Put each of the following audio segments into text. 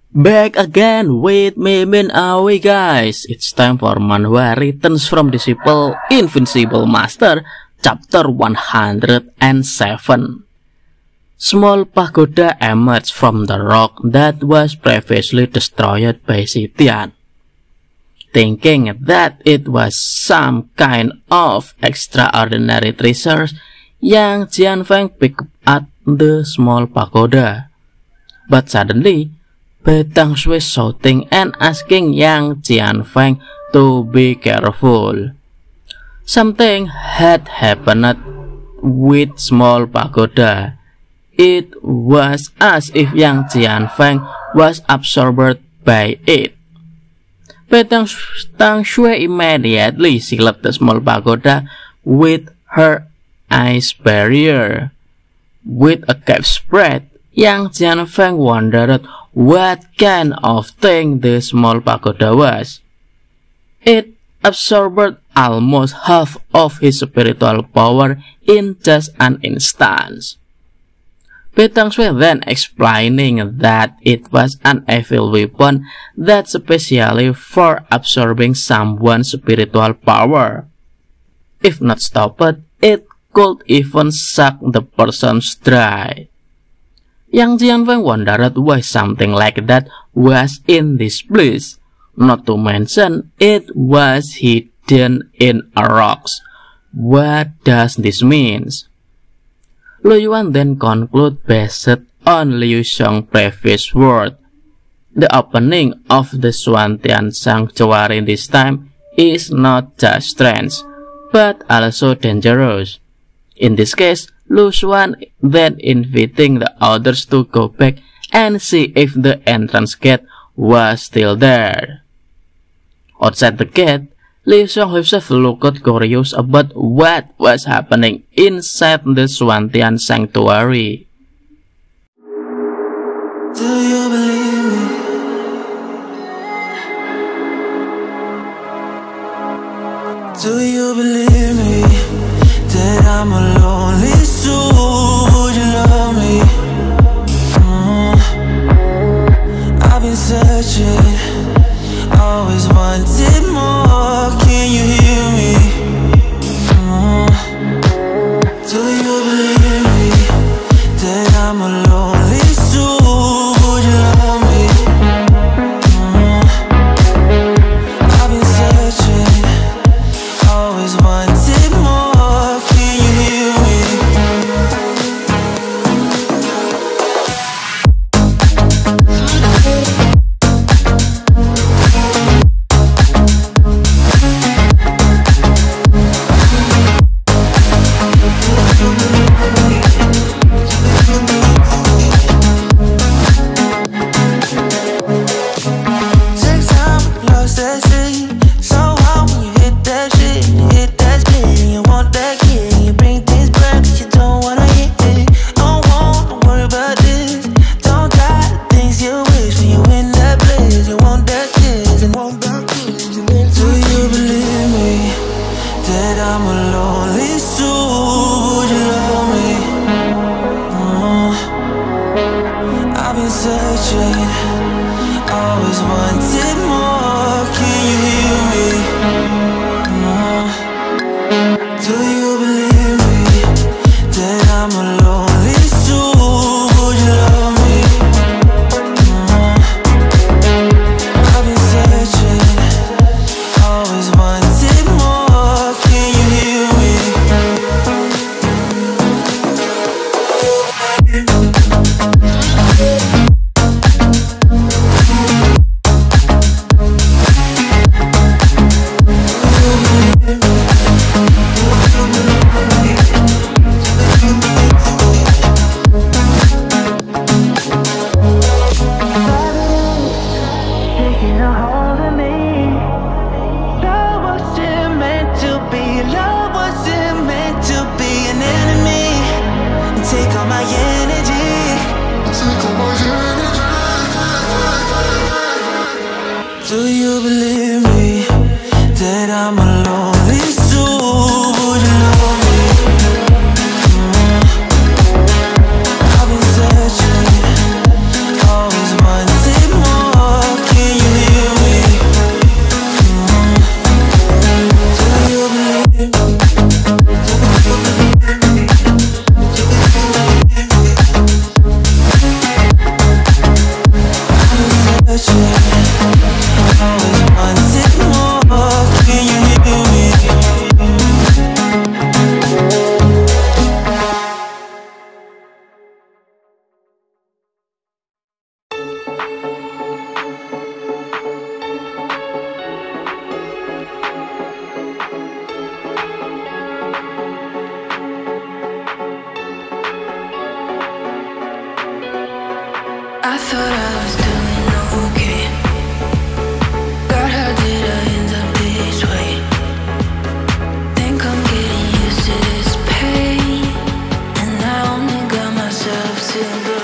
Back again with Mimin Aoi, guys. It's time for Manhwa Returns from Disciple Invincible Master, chapter 107. Small pagoda emerged from the rock that was previously destroyed by Sitian. Thinking that it was some kind of extraordinary treasure, Yang Jianfeng picked up the small pagoda. But suddenly, Batang Shui shouting and asking Yang Jianfeng to be careful. Something had happened with small pagoda. It was as if Yang Jianfeng was absorbed by it. Batang Shui immediately sealed the small pagoda with her ice barrier. With a cave spread, Yang Jianfeng wondered what kind of thing the small pagoda was. It absorbed almost half of his spiritual power in just an instant. Batang Shui then explaining that it was an evil weapon that specially for absorbing someone's spiritual power. If not stopped, it could even suck the person's dry. Yang Jianfeng wondered why something like that was in this place, not to mention it was hidden in a rock. What does this mean? Lu Yuan then concluded based on Liu Xiong's previous word. The opening of the Xuantian Sanctuary this time is not just strange, but also dangerous. In this case, Lu Xuan then inviting the others to go back and see if the entrance gate was still there. Outside the gate, Liu Xiong himself looked curious about what was happening inside the Xuantian Sanctuary. Do you believe me? Do you believe me that I'm a lonely soul? Would you love me? I've been searching, always wanted more. Can you hear me? Do you believe me that I'm a lonely soul? Would you love me? I've been searching, always wanted more. Can you hear me? Take time, lost that shit. So hard when you hit that shit. Hit that spin, you want that kid. You bring things back, you don't wanna hit it. Don't worry about this. Don't try the things you wish when you in that place. You want that kiss and want that kiss. Do you believe me that I'm a lonely soul? Would you love me? I've been searching, always wanted more. Can you hear me? Do you believe me that I'm a lonely soul? Would you love me? I've been searching, always wanted more. Can you hear me? I thought I was doing okay. God, how did I end up this way? Think I'm getting used to this pain, and I only got myself to blame.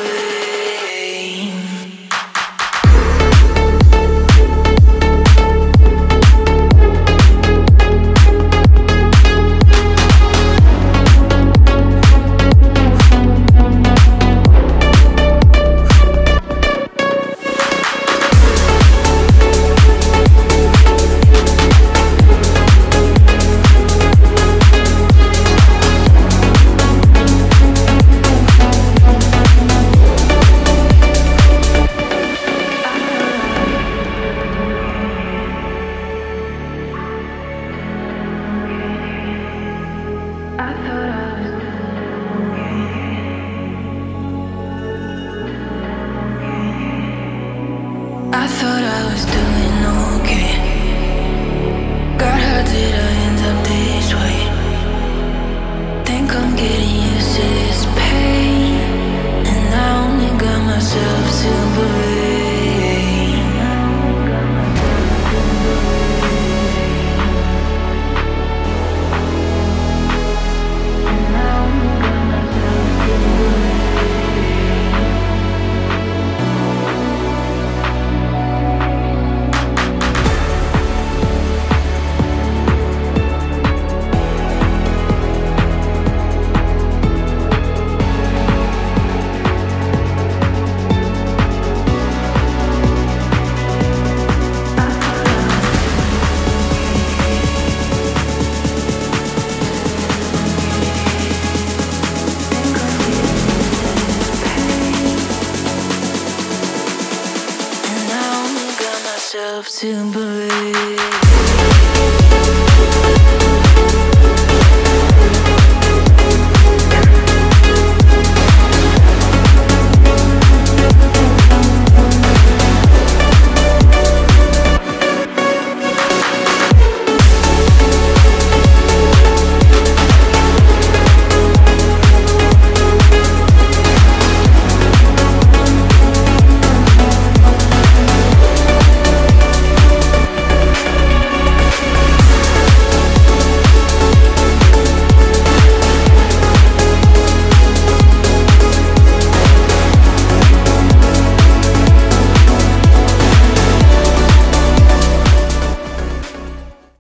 I thought I was doing okay. God, how did I end up this way? Think I'm getting used to this pain, and I only got myself to blame. To believe